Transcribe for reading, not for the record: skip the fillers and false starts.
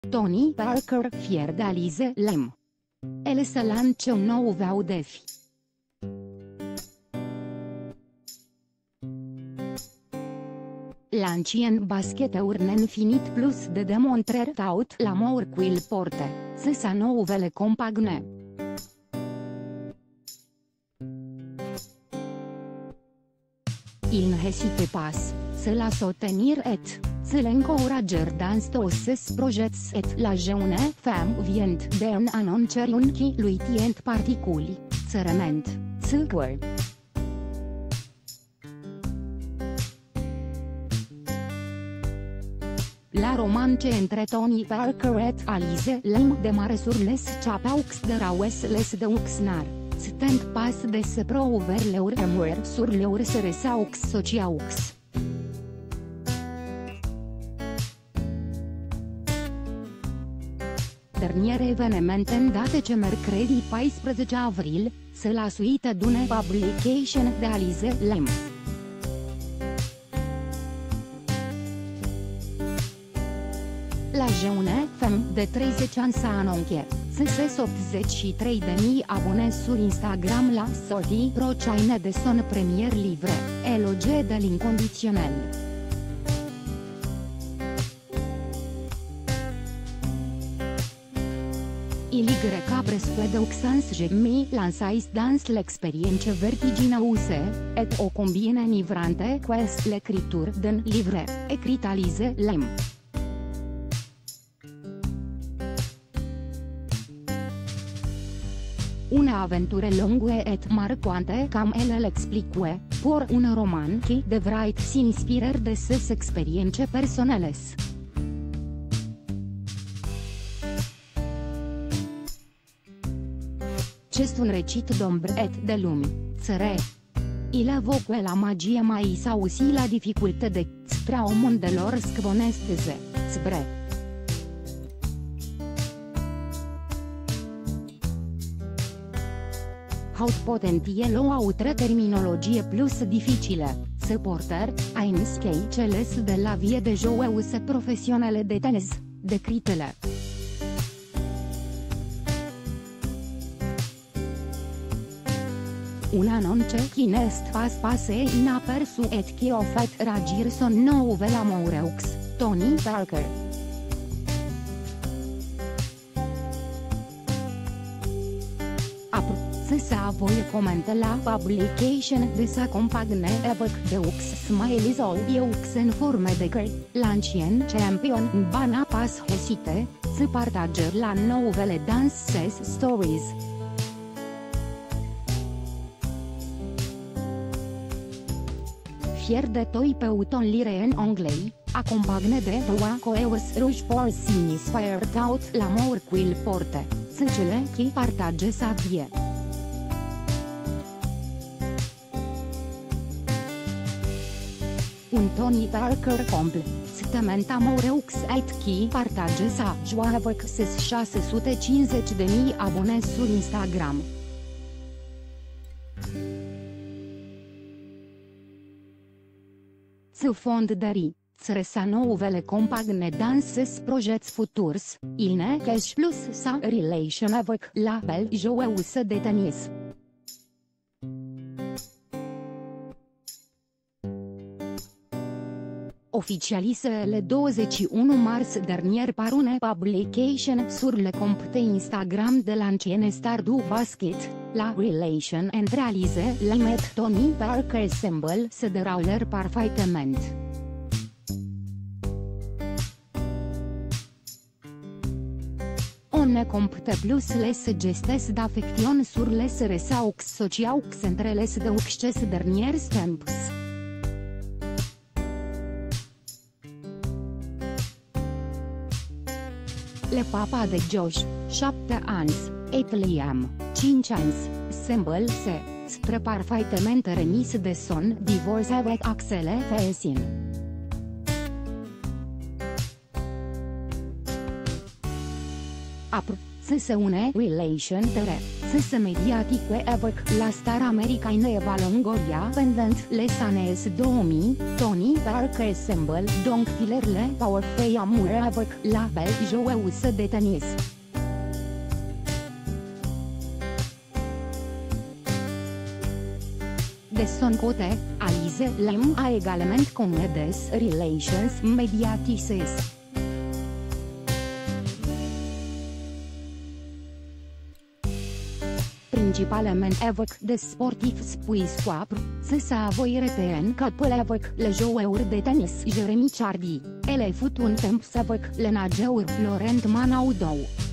Tony Parker fier de Alize Lam. El să lance un nouveau de fi. L'ancien basketeur infinit plus de démontrer tout l'amour qu'il porte, c'est sa nouvelle compagne. Il n'hésite pas, se la soutenir et, se l'encourager dans ses projets et la jeune femme vient d'un annoncer qui lui tient particulièrement, ce cœur. La romance entre Tony Parker et Alize Lam démarre sur les chapeaux de Rawes les Deux, s'étant pas de se prouver leur amour sur leurs réseaux sociaux. Dernier eveniment în date ce mercredi 14 avril, se la suite d'une publication de Alize Lam. La jeune femme de 30 ans a anunțat, ses 83.000 abonés sur Instagram la sortie prochaine de son premier livre, Éloge de l'inconditionnel. Il a presque 200 000 lansais dans l'expérience vertigineuse, et o combine enivrante quest l'écriture d'un livre, écrit Alize Lam. Una aventură lungă et marquante comme elle l'explique, pour un roman qui devrait s'inspirer de ses expériences personnelles. C'est un récit d'ombre et de lume, țăre. Il évoque la magie mais aussi la difficulté de spre au mondelor squonesteze, spre. Haut potentiel o autre terminologie plus difficile, supporter, ainsi celes de la vie de joueuse professionnelle de tenis, decritele. Un annonce qui n'est pas passé inaperçu et qui a fait réagir son nouvel amoureux, Tony Parker. Sa voi comenta la publication de sa compagne avec deux smileys aux en forme de cœur, l'ancien champion n'a pas hésité, se partager la nouvelle dans ses stories. Fier de toi peut-on lire en anglais, accompagné de trois coeurs rouges pour signifier tout l'amour qu'il porte, c'est celui qui partage sa vie. Un Tony Parker comble, stament amoureux et qui partage sa joie avec ses 650.000 abonés sur Instagram. Se fonderie, sur sa nouvelle compagne dans ses projets futurs, il ne cache plus sa relation avec la belle joueuse de tennis. Oficialisé le 21 mars dernier par une publication sur le compte Instagram de l'ancienne star du basket, la relation entre Alize Lam et Tony Parker semble se dérouler parfaitement. On ne compte plus les gestes d'affection sur les réseaux sociaux entre les deux ces derniers temps. Le papa de Josh, 7 ani, et Liam, 5 ani, semble se parfaitement remis de son divorce avec Axel Fesin. se une relation tere, se mediatique avec la star américaine Eva Longoria pendant les années 2000, Tony Parker semble donc filer le powerful amour avec la belle joueuse de tennis. De son côté, Alice Lam a également connu des relations médiatisées. Principalement avec des sportifs puisqu'après, c'est avui repéré couple avec le joueur de tennis Jeremy Chardy, elle a fut un temps avec le nageur Florent Manaudou.